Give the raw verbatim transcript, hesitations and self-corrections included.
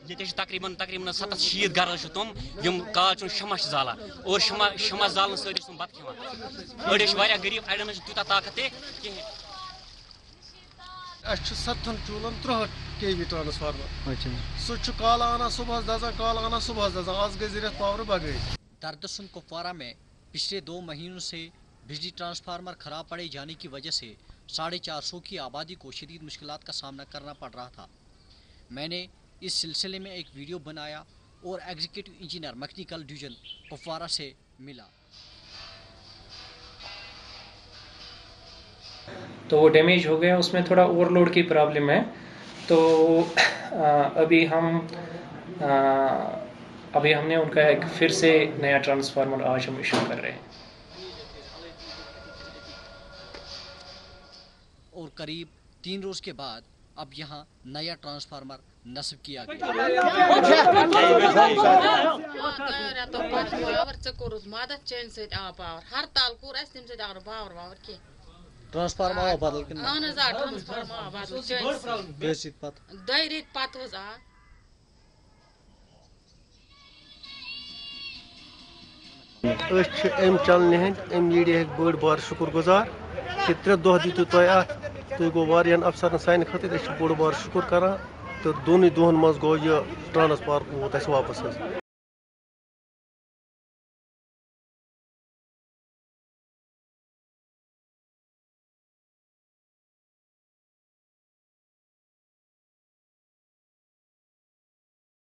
یہ تقریباً تقریباً ستھ شیت گھر تم یم کال شمع زالان اور شمع شمع زالن سر تم بتہ کھانا اڑ غریب اڑین تیوتہ طاقت تہ کہین اس ستن چولن ترہٹ کے وی ٹرانسفارمر سہ کال آنا صبح دزان کال آنا صبح دزان آج گئی ریت پاور بغیر. دردسن کپوارہ میں پچھلے دو مہینوں سے بجلی ٹرانسفارمر خراب پڑے جانے کی وجہ سے ساڑھے چار سو کی آبادی کو شدید مشکلات کا سامنا کرنا پڑ رہا تھا. میں نے اس سلسلے میں ایک ویڈیو بنایا اور executive engineer mechanical division Kupwara سے ملا. تو وہ ڈیمیج ہو گیا, اس میں تھوڑا اوور لوڈ کی پرابلم ہے. تو ابھی ہم ابھی ہم نے ان کا ایک پھر سے نیا ٹرانسفارمر آج ہم ایشو کر رہے ہیں. اور قریب تین روز کے بعد اب یہاں نیا ٹرانسفارمر نصب کیا گیا. ٹرانسفارمر آو بدل کن اہن حظ آ ٹرانسفارمر آو بدل چٲنۍ پتہٕ دۄیہِ ریٚتۍ پتہٕ حظ آو. أسۍ چھِ امہِ چنلہِ ہٕنٛدۍ امہِ میٖڈیاہٕکۍ بٔڑ بار شُکر گُزار کہِ ترٛےٚ دۄہ دِتِو تۄہہِ اَتھ. تُہۍ گوٚو واریاہن افسرن سانہِ خٲطرٕ أسۍ چھِ بوٚڑ بار شُکر کران تہٕ دۄنٕے دۄہن منٛز گوٚو یہِ ٹرانسفارمر ووت اَسہِ واپس حظ.